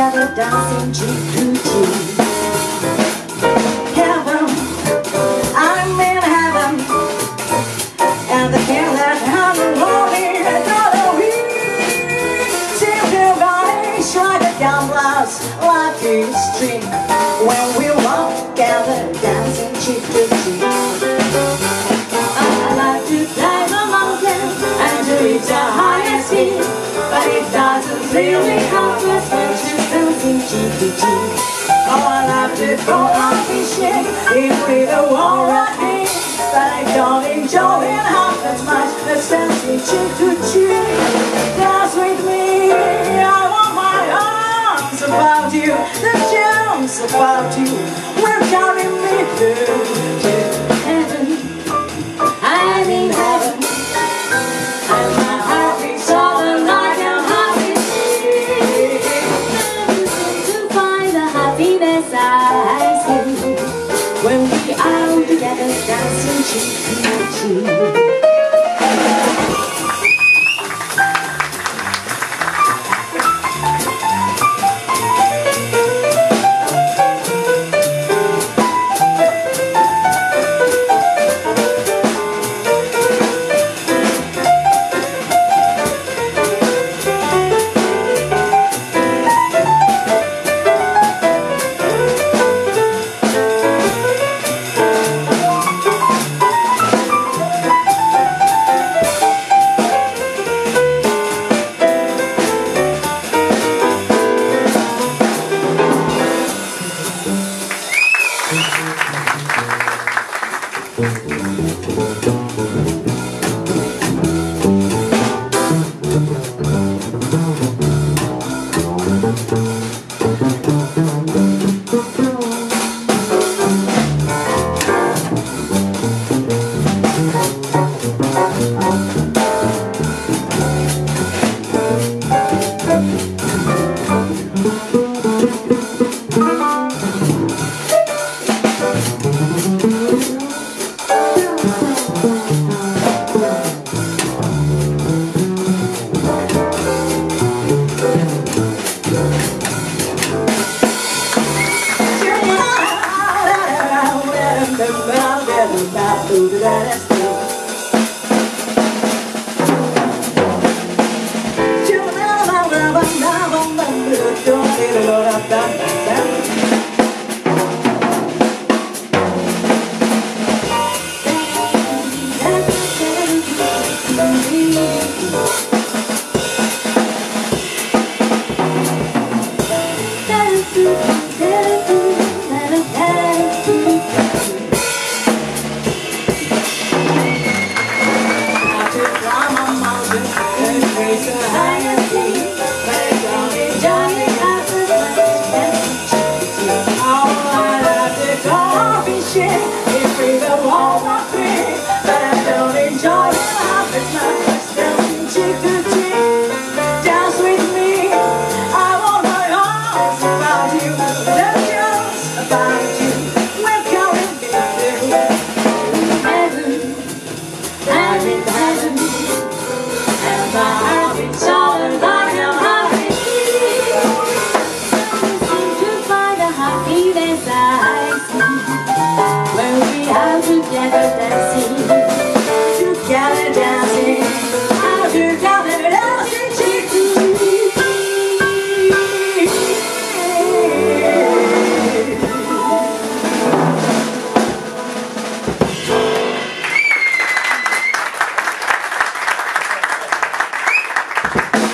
together dancing cheek to cheek. Heaven, I'm in heaven, and the candle has a lonely dolly. Seem to vanish like a gambler's lucky string when we walk together dancing cheek to cheek. I like to climb a mountain and to reach the highest peak, but it doesn't really help us when she's dancing cheek to cheek. Oh, I love to go out fishing if we don't alright me, but I don't enjoy it half as much as dancing cheek to cheek. Dance with me, I want my arms about you, the charms about you will carry me to heaven. I'm in heaven, and my heart beats all the night and happy to find the happiness I see when we are together dancing cheek to cheek.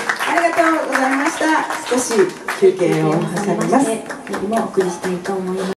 少し休憩を挟みます。 お送りしたいと思います。